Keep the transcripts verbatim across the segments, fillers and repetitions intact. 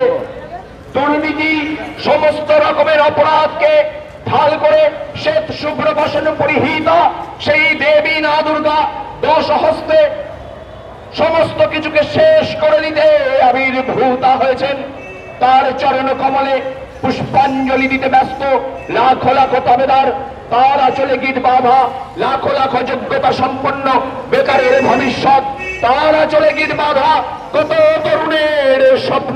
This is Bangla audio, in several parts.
দুর্নীতি সমস্ত রকমের অপরাধকে ঢাল করে শ্বেত শুভ্র বসন পরিহিত সেই দেবী না দুর্গা দশ হস্তে সমস্ত কিছুকে শেষ করে দিতে আবির্ভূতা হয়েছেন। তার চরণ কমলে পুষ্পাঞ্জলি দিতে ব্যস্ত লাখো লাখো তবেদার, তার আঁচলে গিট বাঁধা লাখো লাখো যোগ্যতা সম্পন্ন বেকারের ভবিষ্যৎ, তার আঁচলে গিট বাঁধা কত তরুণের স্বপ্ন।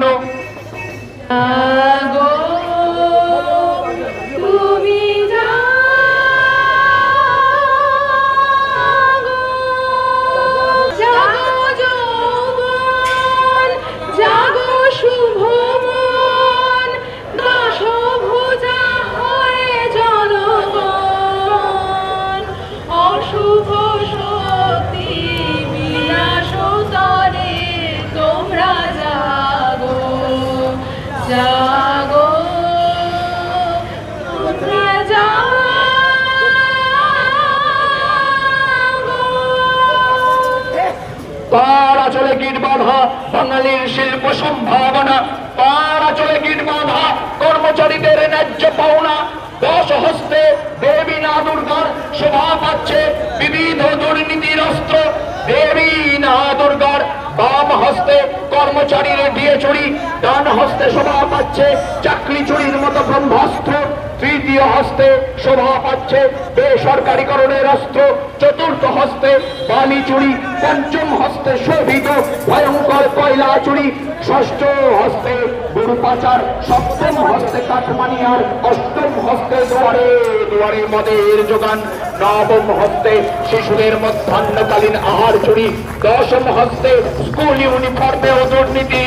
তার আঁচলে গিট বাঁধা বাঙালির শিল্প সম্ভাবনা, তার আঁচলে গিট বাঁধা কর্মচারীদের ন্যায্য পাওনা। দশ হস্তে দেবী না দুর্গার শোভা পাচ্ছে বিবিধ দুর্নীতির অস্ত্র। দেবী না দুর্গার বাম হস্তে কর্মচারীর দিয়ে চুরি, ডান হস্তে শোভা পাচ্ছে চাকরি চুরির মতো ব্রহ্মাস্ত্র। তৃতীয় হস্তে শোভা পাচ্ছে বেসরকারীকরণের অস্ত্র। চতুর্থ হস্তে বালি চুরি, পঞ্চম হস্তে শোভিত ভয়ঙ্কর কয়লা চুরি, ষষ্ঠ হস্তে গরু পাচার, সপ্তম হস্তে কাঠমানিয়ার, অষ্টম হস্তে দুয়ারে দুয়ারে মদের যোগান, নবম হস্তে শিশুদের মধ্যাহ্নকালীন আহার চুরি, দশম হস্তে স্কুল ইউনিফর্মে ও দুর্নীতি।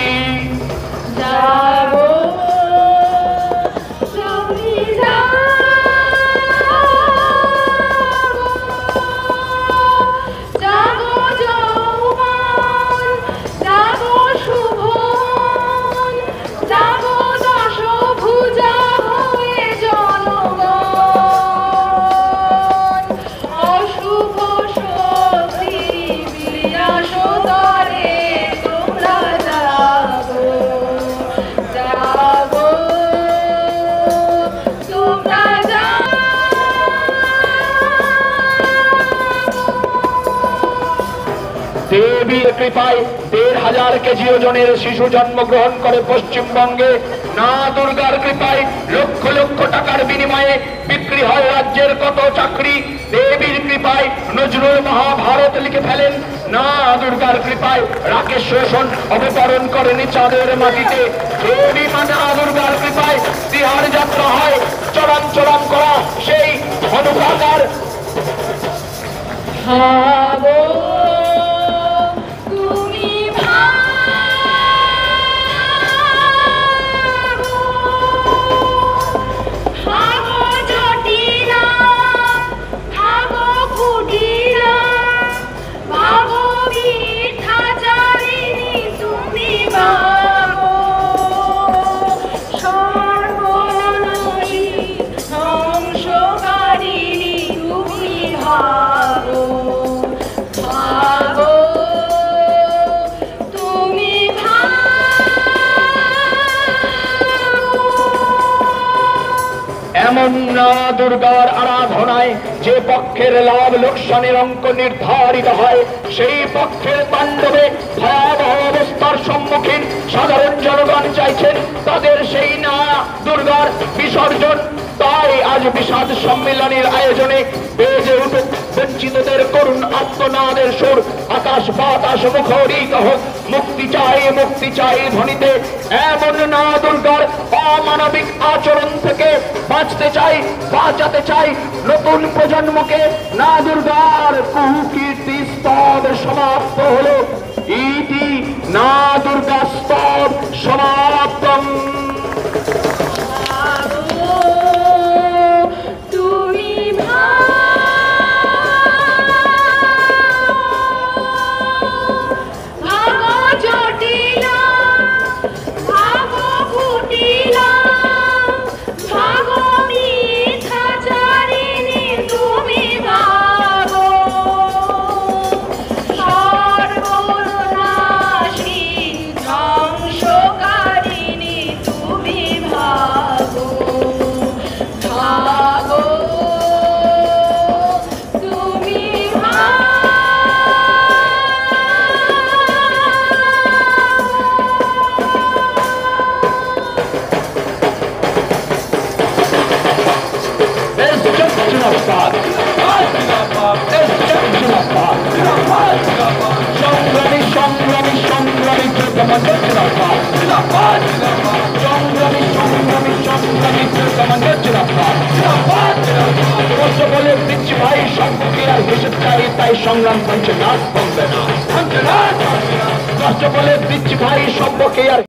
দেবীর কৃপায় দেড় হাজার কেজি ওজনের শিশু জন্মগ্রহণ করে পশ্চিমবঙ্গে। না দুর্গার কৃপায় লক্ষ লক্ষ টাকার বিনিময়ে বিক্রি হয় রাজ্যের কত চাকরি। দেবীর কৃপায় নজরুল মহাভারত লিখে ফেলেন। না দুর্গার কৃপায় রাকেশ রোশন অবতরণ করেনি চাঁদের মাটিতে। দেবী মানে দুর্গার কৃপায় তিহার যাত্রা হয় চরম চরম করা সেই অনুপ্রাকার। এমন না দুর্গার আরাধনায় যে পক্ষের লাভ লোকসানের অঙ্ক নির্ধারিত হয়, সেই পক্ষের তাণ্ডবে ভয়াবহ অবস্থার সম্মুখীন সাধারণ জনগণ চাইছেন তাদের সেই না দুর্গার বিসর্জন। তাই আজ বিষাদ সম্মেলনের আয়োজনে বেজে উঠুক বঞ্চিতদের করুণ আত্মনাদের সুর। আকাশ বাতাস মুখরিত হোক মুক্তি চাই মুক্তি চাই ধ্বনিতে। এমন না দুর্গার অমানবিক আচরণ থেকে বাঁচতে চাই বাঁচাতে চাই নতুন প্রজন্মকে। না দুর্গার কুকীর্তি স্তব সমাপ্ত হলো। ইতি না দুর্গা স্তব সমাপ্তম। সর্বনাশী ধ্বংসকারী কমান্ডার জিন্দাবাদ রাষ্ট্র বলে দিচ্ছি ভাই সবকে আর হিসেব চাই তাই সংগ্রাম করছে নাচ কমবে না রাষ্ট্র বলে দিচ্ছি ভাই সবকে আর